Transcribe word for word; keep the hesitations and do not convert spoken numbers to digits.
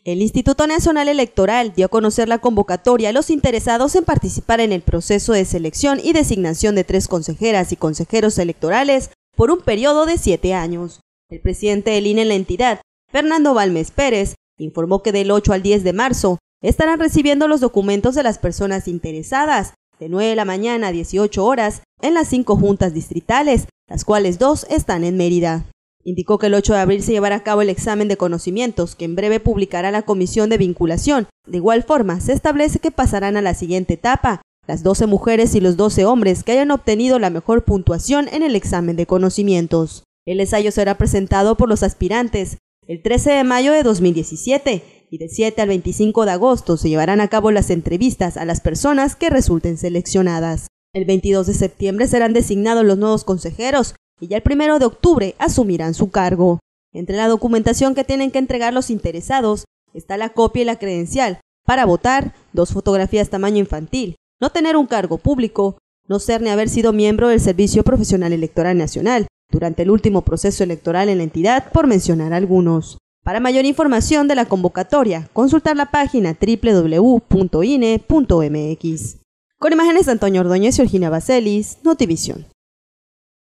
El Instituto Nacional Electoral dio a conocer la convocatoria a los interesados en participar en el proceso de selección y designación de tres consejeras y consejeros electorales por un periodo de siete años. El presidente del I N E en la entidad, Fernando Balmes Pérez, informó que del ocho al diez de marzo estarán recibiendo los documentos de las personas interesadas de nueve de la mañana a dieciocho horas en las cinco juntas distritales, las cuales dos están en Mérida. Indicó que el ocho de abril se llevará a cabo el examen de conocimientos, que en breve publicará la Comisión de Vinculación. De igual forma, se establece que pasarán a la siguiente etapa las doce mujeres y los doce hombres que hayan obtenido la mejor puntuación en el examen de conocimientos. El ensayo será presentado por los aspirantes el trece de mayo de dos mil diecisiete y del siete al veinticinco de agosto se llevarán a cabo las entrevistas a las personas que resulten seleccionadas. El veintidós de septiembre serán designados los nuevos consejeros y ya el primero de octubre asumirán su cargo. Entre la documentación que tienen que entregar los interesados está la copia y la credencial para votar, dos fotografías tamaño infantil, no tener un cargo público, no ser ni haber sido miembro del Servicio Profesional Electoral Nacional durante el último proceso electoral en la entidad, por mencionar algunos. Para mayor información de la convocatoria, consultar la página doble u doble u doble u punto i n e punto m x. Con imágenes de Antonio Ordóñez y Georgina Baselis, Notivisión.